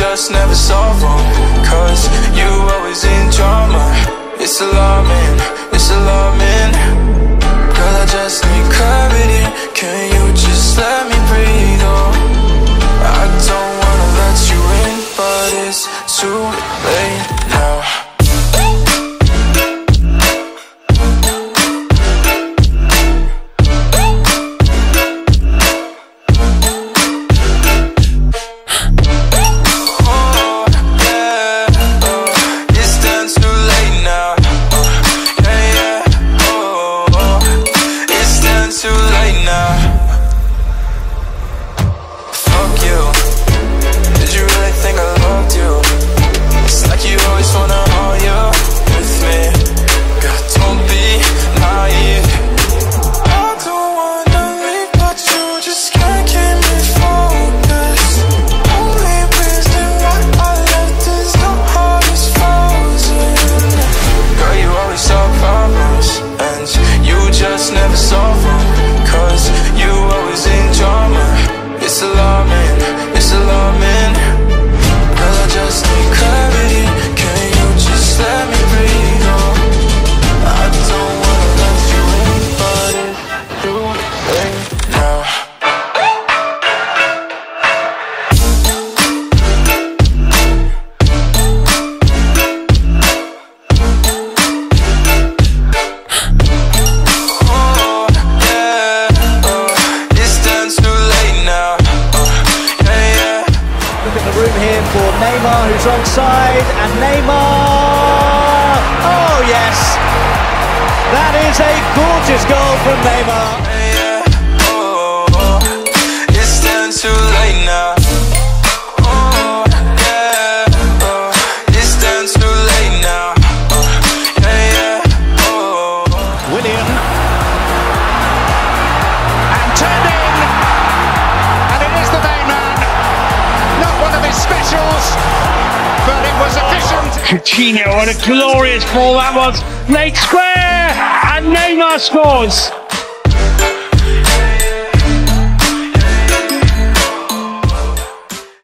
just never solve them, cause you always in drama. It's alarming, it's alarming. Girl, I just need clarity. Can you just let me breathe? Oh, I don't wanna let you in, but it's too late now. Never solve them, cause you always in drama. It's alarming, it's alarming. Girl, I just need clarity. Can you just let me breathe? Oh, I don't wanna let you in, but it's too late now. Here for Neymar, who's onside, and Neymar, oh yes, that is a gorgeous goal from Neymar. It's done too late now. It's done too late now. William, and turned in, and it is the main man. Not one of his specials, but it was efficient. Coutinho, what a glorious ball that was. Late square, and Neymar scores.